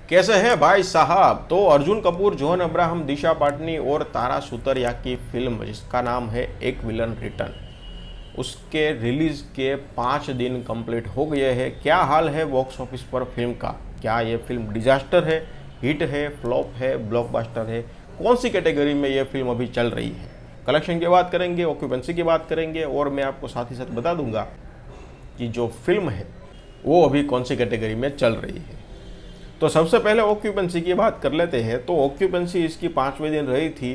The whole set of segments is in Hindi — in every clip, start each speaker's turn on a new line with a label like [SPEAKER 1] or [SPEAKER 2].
[SPEAKER 1] कैसे हैं भाई साहब। तो अर्जुन कपूर, जॉन अब्राहम, दिशा पाटनी और तारा सुतरिया की फिल्म जिसका नाम है एक विलन रिटर्न, उसके रिलीज के 5 दिन कंप्लीट हो गए हैं। क्या हाल है बॉक्स ऑफिस पर फिल्म का? क्या ये फिल्म डिजास्टर है, हिट है, फ्लॉप है, ब्लॉकबस्टर है? कौन सी कैटेगरी में ये फिल्म अभी चल रही है? कलेक्शन की बात करेंगे, ऑक्यूपेंसी की बात करेंगे और मैं आपको साथ ही साथ बता दूंगा कि जो फिल्म है वो अभी कौन सी कैटेगरी में चल रही है। तो सबसे पहले ऑक्यूपेंसी की बात कर लेते हैं। तो ऑक्यूपेंसी इसकी 5वें दिन रही थी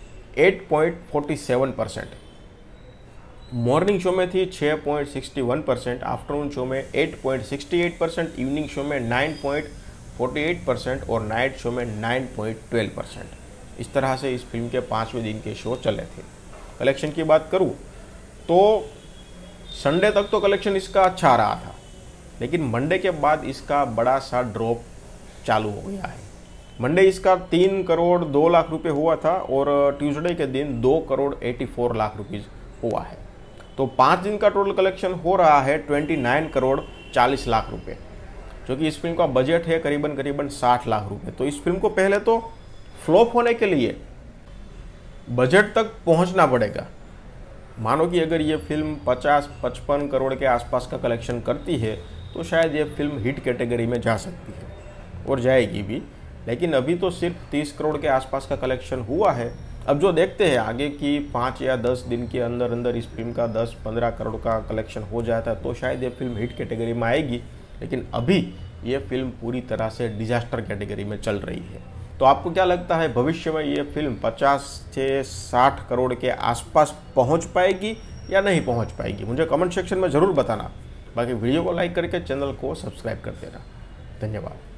[SPEAKER 1] 8.47%। मॉर्निंग शो में थी 6.61%, आफ्टरनून शो में 8.68%, इवनिंग शो में 9.48% और नाइट शो में 9.12%। इस तरह से इस फिल्म के 5वें दिन के शो चले थे। कलेक्शन की बात करूं तो संडे तक तो कलेक्शन इसका अच्छा रहा था, लेकिन मंडे के बाद इसका बड़ा सा ड्रॉप चालू हो गया है। मंडे इसका 3 करोड़ 2 लाख रुपए हुआ था और ट्यूसडे के दिन 2 करोड़ 84 लाख रुपीज़ हुआ है। तो 5 दिन का टोटल कलेक्शन हो रहा है 29 करोड़ 40 लाख रुपए, जो कि इस फिल्म का बजट है करीबन 60 लाख रुपए। तो इस फिल्म को पहले तो फ्लॉप होने के लिए बजट तक पहुंचना पड़ेगा। मानो कि अगर ये फिल्म 50-55 करोड़ के आसपास का कलेक्शन करती है तो शायद ये फिल्म हिट कैटेगरी में जा सकती है और जाएगी भी, लेकिन अभी तो सिर्फ 30 करोड़ के आसपास का कलेक्शन हुआ है। अब जो देखते हैं आगे की 5 या 10 दिन के अंदर अंदर इस फिल्म का 10-15 करोड़ का कलेक्शन हो जाता है तो शायद ये फिल्म हिट कैटेगरी में आएगी, लेकिन अभी ये फिल्म पूरी तरह से डिजास्टर कैटेगरी में चल रही है। तो आपको क्या लगता है भविष्य में ये फिल्म 50 से 60 करोड़ के आसपास पहुंच पाएगी या नहीं पहुंच पाएगी? मुझे कमेंट सेक्शन में ज़रूर बताना। बाकी वीडियो को लाइक करके चैनल को सब्सक्राइब कर देना। धन्यवाद।